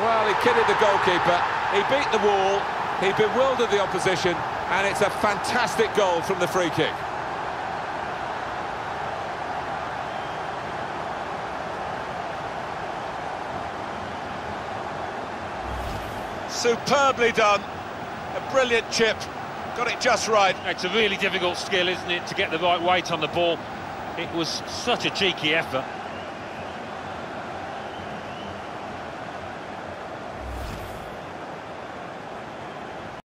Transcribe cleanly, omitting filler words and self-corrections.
Well, he kidded the goalkeeper, he beat the wall, he bewildered the opposition, and it's a fantastic goal from the free kick. Superbly done, a brilliant chip, got it just right. It's a really difficult skill, isn't it, to get the right weight on the ball. It was such a cheeky effort.